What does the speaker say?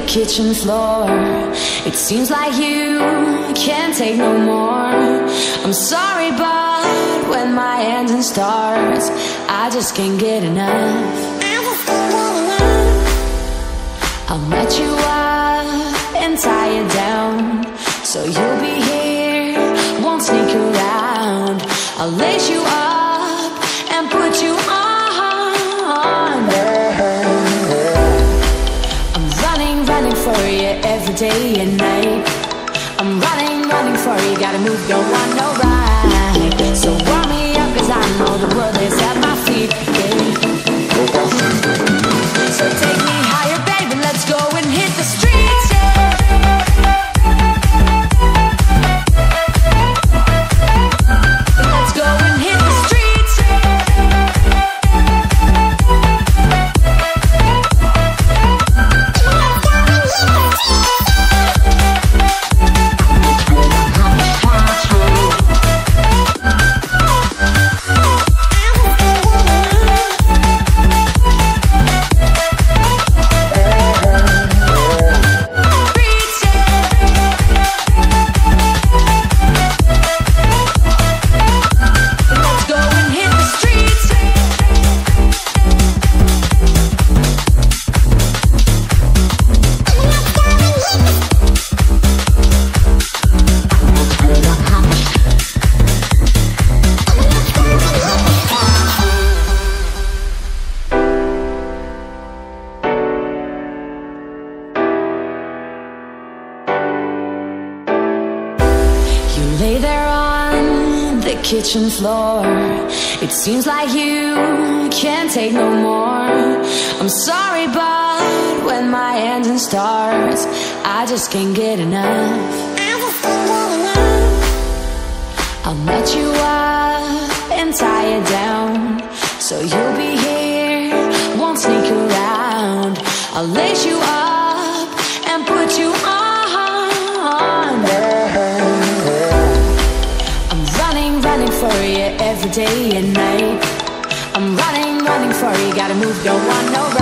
kitchen floor. It seems like you can't take no more. I'm sorry, but when my engine starts, I just can't get enough. I'll match you up and tie you down, so you'll be here, won't sneak around. I'll lace you up and put you on. I'm running for you every day and night. I'm running for you, gotta move, don't want no ride. So warm me up, cause I know the world is at my feet, yeah. So take me higher, baby, let's go and hit the streets, yeah. Let's go and hit the streets, lay there on the kitchen floor. It seems like you can't take no more. I'm sorry, but when my engine starts, I just can't get enough. I'll match you up and tie you down, so you'll be here, won't sneak around. I'll lace you up and put you on. Running for you every day and night. I'm running for you, gotta move, don't want no ride.